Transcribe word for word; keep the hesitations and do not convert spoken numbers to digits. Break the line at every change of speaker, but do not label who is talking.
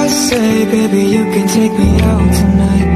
say, baby, you can take me out tonight.